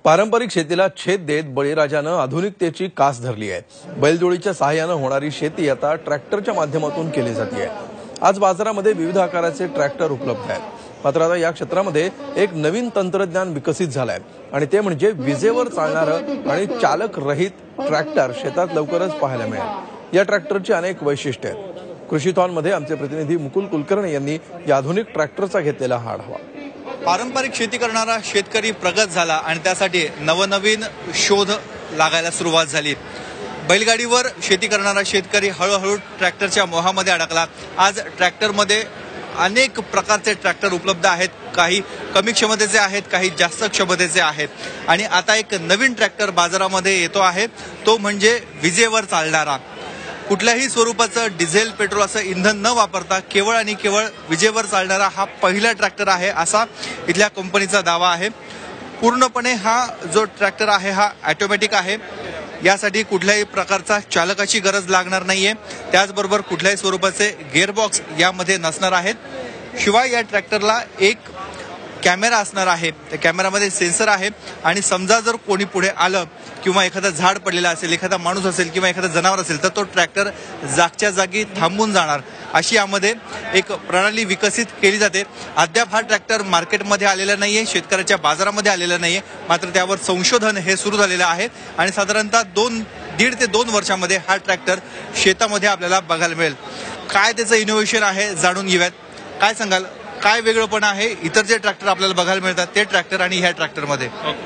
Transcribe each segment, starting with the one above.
पारंपरिक शेतीला छेद देत बळीराजानं आधुनिकतेची कास धरली आहे। बैलजोडीच्या सहाय्याने होणारी शेती आता ट्रॅक्टरच्या माध्यमातून केली जाते। आज बाजारामध्ये विविध आकाराचे ट्रॅक्टर उपलब्ध आहेत। मात्र आता या क्षेत्रामध्ये एक नवीन तंत्रज्ञान विकसित झालं आहे आणि ते म्हणजे विजेवर चालणारं आणि चालक रहित ट्रॅक्टर शेतात लवकरच पाहायला मिळेल। या ट्रॅक्टरची अनेक वैशिष्ट्ये आहेत। कृषीथॉनमध्ये आमचे प्रतिनिधी मुकुल कुलकर्णी यांनी या आधुनिक ट्रॅक्टरचा घेतलेला हा आढावा। पारंपरिक शेती करणारा शेतकरी प्रगत झाला आणि त्यासाठी नवनवीन शोध लागायला सुरुवात झाली। बैलगाडीवर शेती करणारा शेतकरी हळूहळू ट्रॅक्टरच्या मोहामध्ये अडकला। आज ट्रॅक्टरमध्ये अनेक प्रकारचे ट्रॅक्टर उपलब्ध आहेत। काही कमी क्षमतेचे आहेत, काही जास्त क्षमतेचे आहेत आणि आता एक नवीन ट्रॅक्टर बाजारामध्ये येतो आहे, तो म्हणजे विजेवर चालणारा। कुठल्याही स्वरूपाचं डिझेल पेट्रोल असं इंधन न वापरता केवळ आणि केवळ विजेवर चालणारा हा पहिला ट्रॅक्टर आहे, असा इथल्या कंपनीचा दावा आहे। पूर्णपणे हा जो ट्रॅक्टर आहे हा ऑटोमॅटिक आहे। यासाठी कुठल्याही प्रकारचा चालकाची गरज लागणार नाहीये। त्याचबरोबर कुठल्याही स्वरूपाचे गिअरबॉक्स यामध्ये नसणार आहेत। शिवाय या ट्रॅक्टरला एक कॅमेरा असणार आहे। त्या कॅमेरामध्ये सेन्सर आहे आणि समजा जर कोणी पुढे आलं किंवा एखादा झाड पडलेला असेल, एखादा माणूस असेल किंवा एखादा जनावर असेल तर तो ट्रॅक्टर जागच्या जागी थांबून जाणार, अशी यामध्ये एक प्रणाली विकसित केली जाते। अद्याप हा ट्रॅक्टर मार्केटमध्ये आलेला नाहीये, शेतकऱ्याच्या बाजारामध्ये आलेला नाहीये, मात्र त्यावर संशोधन हे सुरू झालेलं आहे आणि साधारणतः 1.5 ते 2 वर्षामध्ये हा ट्रॅक्टर शेतामध्ये आपल्याला बघायला मिळेल। काय त्याचं इनोव्हेशन आहे जाणून घेऊयात। काय सांगाल, काय वेगळंपण आहे इतर जे ट्रॅक्टर आपल्याला बघायला मिळतात ते ट्रॅक्टर आणि ह्या ट्रॅक्टरमध्ये?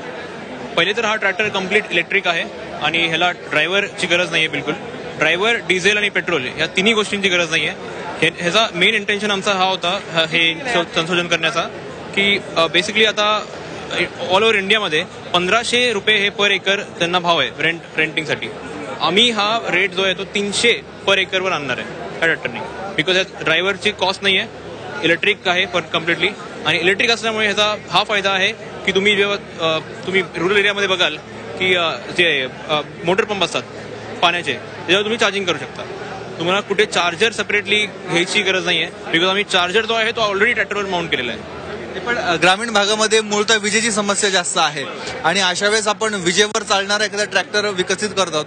पहिले तर हा ट्रॅक्टर कम्प्लीट इलेक्ट्रिक आहे आणि ह्याला ड्रायव्हरची गरज नाहीये। बिलकुल ड्रायव्हर, डिझेल आणि पेट्रोल या तिन्ही गोष्टींची गरज नाहीये। ह्याचा मेन इंटेन्शन आमचा हा होता हे संशोधन करण्याचा की बेसिकली आता ऑल ओव्हर इंडियामध्ये 1500 रुपये हे पर एकर त्यांना भाव आहे रेंटिंगसाठी। आम्ही हा रेट जो आहे तो 300 पर एकरवर आणणार आहे ह्या ट्रॅक्टरने, बिकॉज ह्या ड्रायव्हरची कॉस्ट नाही आहे, इलेक्ट्रिक आहे पर कम्प्लिटली। आणि इलेक्ट्रिक असल्यामुळे ह्याचा हा फायदा आहे की तुम्ही जेव्हा तुम्ही रुरल एरियामध्ये बघाल की जे मोटर पंप असतात पाण्याचे, त्याच्यावर तुम्ही चार्जिंग करू शकता। तुम्हाला कुठे चार्जर सेपरेटली घ्यायची गरज नाही आहे, बिकॉज आम्ही चार्जर जो आहे तो ऑलरेडी ट्रॅक्टरवर माउंट केलेला आहे। पण ग्रामीण भागामध्ये मूळतः विजेची समस्या जास्त आहे आणि अशा वेळेस आपण विजेवर चालणारा एखादा ट्रॅक्टर विकसित करतो,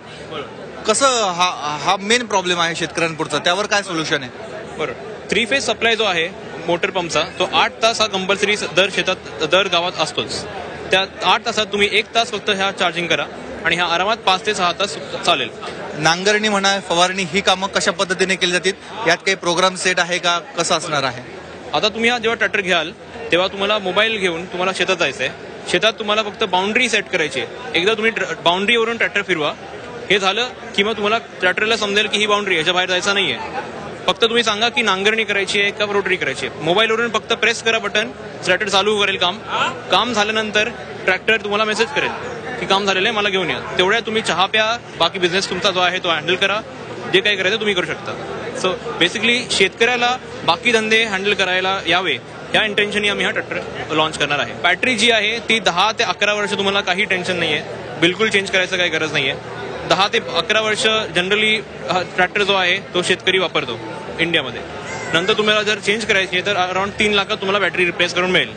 कसं हा मेन प्रॉब्लेम आहे शेतकऱ्यांपुढचा, त्यावर काय सोल्युशन आहे? बरोबर, 3 फेज सप्लाय जो आहे मोटर पंपचा तो 8 तास हा कंपल्सरी दर शेतात दर गावात असतोच। त्या 8 तासात तुम्ही 1 तास फक्त ह्या चार्जिंग करा आणि ह्या आरामात 5 ते 6 तास चालेल। नांगरणी म्हणा, फवारणी, ही कामं कशा पद्धतीने केली जातात? यात काही प्रोग्राम सेट आहे का, कसं असणार आहे? आता तुम्ही हा जेव्हा ट्रॅक्टर घ्याल तेव्हा तुम्हाला मोबाईल घेऊन तुम्हाला शेतात जायचंय। शेतात तुम्हाला फक्त बाउंड्री सेट करायची आहे। एकदा तुम्ही बाउंड्रीवरून ट्रॅक्टर फिरवा, हे झालं की मग तुम्हाला ट्रॅक्टरला समजेल की ही बाउंड्री, ह्याच्या बाहेर जायचं नाहीये। फक्त तुम्ही सांगा की नांगरणी करायची आहे का रोटरी करायची आहे, मोबाईलवरून फक्त प्रेस करा बटन, ट्रॅक्टर चालू करेल काम झाल्यानंतर ट्रॅक्टर तुम्हाला मेसेज करेल की काम झालेलं आहे, मला घेऊन या। तेवढ्या तुम्ही चहा प्या, बाकी बिझनेस तुमचा जो आहे तो हँडल करा, जे काही करायचं तुम्ही करू शकता। सो बेसिकली शेतकऱ्याला बाकी धंदे हँडल करायला यावे या इंटेन्शननी आम्ही हा ट्रॅक्टर लॉन्च करणार आहे। बॅटरी जी आहे ती 10 ते 11 वर्ष तुम्हाला काही टेन्शन नाहीये, बिलकुल चेंज करायचं काही गरज नाहीये। 10 ते 11 वर्ष जनरली ट्रॅक्टर जो आहे तो शेतकरी वापरतो इंडियामध्ये। नंतर तुम्हाला जर चेंज करायची तर अराउंड 3 लाखात तुम्हाला बॅटरी रिप्लेस करून मिळेल।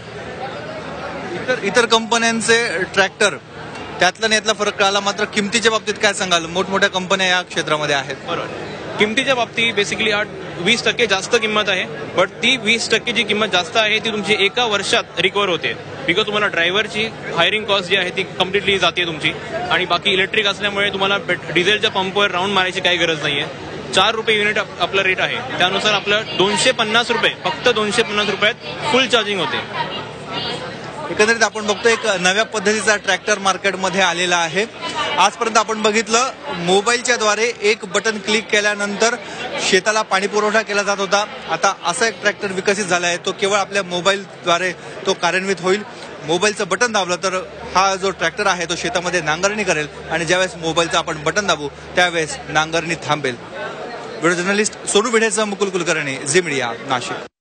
इतर कंपन्यांचे ट्रॅक्टर त्यातला फरक कळाला, मात्र किमतीच्या बाबतीत काय सांगाल? मोठमोठ्या कंपन्या या क्षेत्रामध्ये आहेत। बरोबर, किमतीच्या बाबतीत बेसिकली 20% जास्त किंमत आहे, बट ती 20% जी किंमत जास्त आहे ती तुमची एका वर्षात रिकवर होते, बिकॉज तुम्हाला ड्रायव्हरची हायरिंग कॉस्ट जी आहे ती कम्प्लिटली जाते तुमची। आणि बाकी इलेक्ट्रिक असल्यामुळे तुम्हाला डिझेलच्या पंपवर राऊंड मारायची काही गरज नाहीये। 4 रुपये युनिट आपलं रेट आहे, त्यानुसार आपलं 250 रुपये, फक्त 250 रुपयात फुल चार्जिंग होते। एकंदरीत आपण बघतो एक नव्या पद्धतीचा ट्रॅक्टर मार्केटमध्ये आलेला आहे। आजपर्यंत आपण बघितलं मोबाईलच्या द्वारे एक बटन क्लिक केल्यानंतर शेताला पाणी पुरवठा केला जात होता। आता असा एक ट्रॅक्टर विकसित झाला आहे, तो केवळ आपल्या मोबाईलद्वारे तो कार्यान्वित होईल। मोबाईलचं बटन दाबलं तर हा जो ट्रॅक्टर आहे तो शेतामध्ये नांगरणी करेल आणि ज्यावेळेस मोबाईलचं आपण बटन दाबू त्यावेळेस नांगरणी थांबेल। व्हिडिओ जर्नलिस्ट सोनू भिडेसह मुकुल कुलकर्णी, झी मीडिया, नाशिक।